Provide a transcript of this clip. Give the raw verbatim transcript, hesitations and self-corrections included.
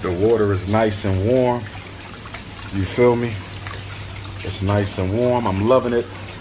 The water is nice and warm. You feel me? It's nice and warm. I'm loving it.